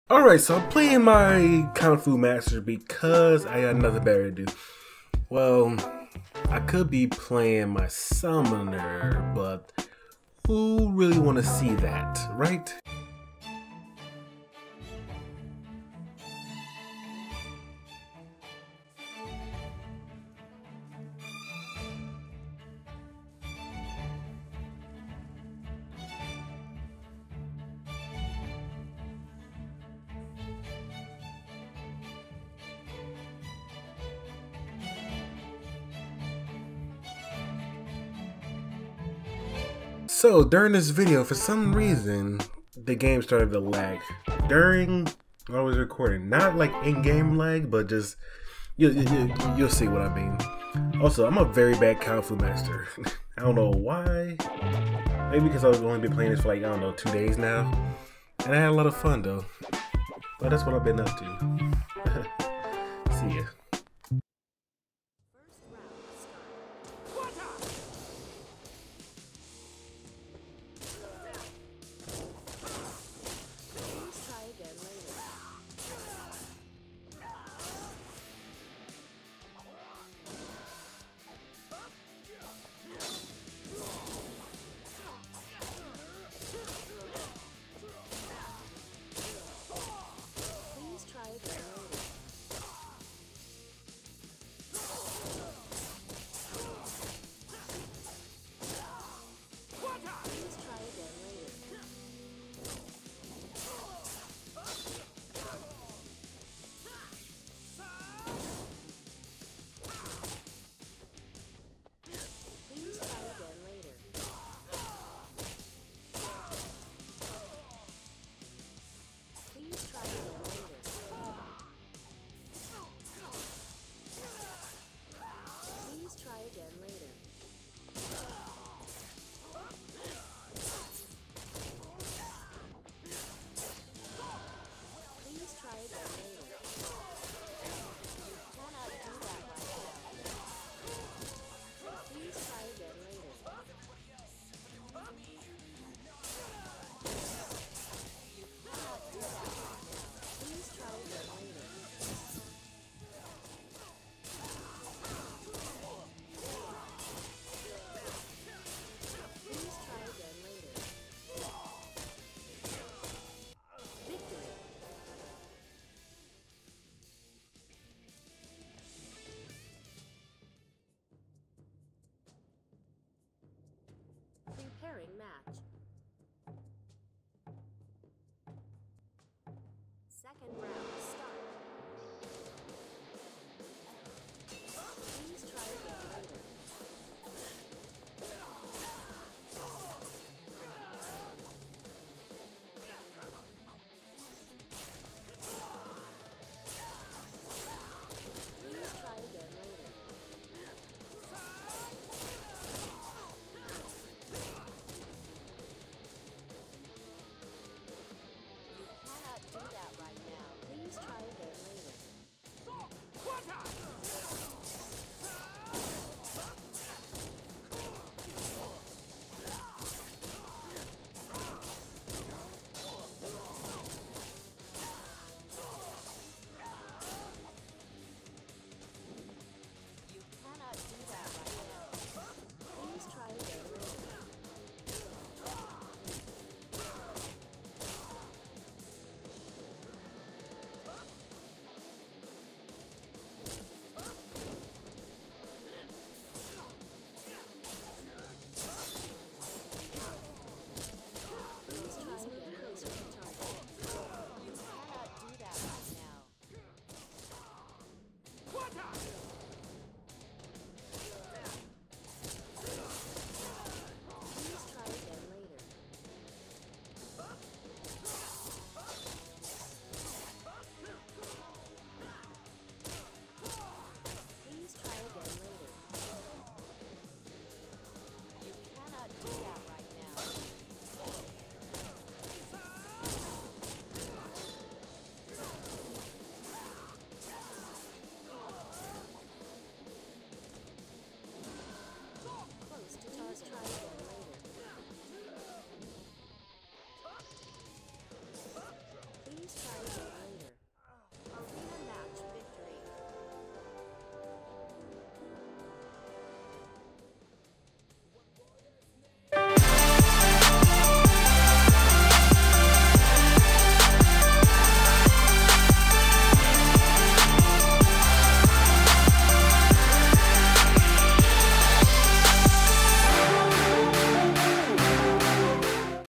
Alright, so I'm playing my Kungfu Master because I got nothing better to do. Well, I could be playing my Summoner, but who really want to see that, right? So, during this video, for some reason, the game started to lag. During I was recording, not like in-game lag, but just you'll see what I mean. Also, I'm a very bad Kungfu Master. I don't know why. Maybe because I've only been playing this for like, I don't know, 2 days now. And I had a lot of fun though. But that's what I've been up to. See ya. Preparing match. Second round.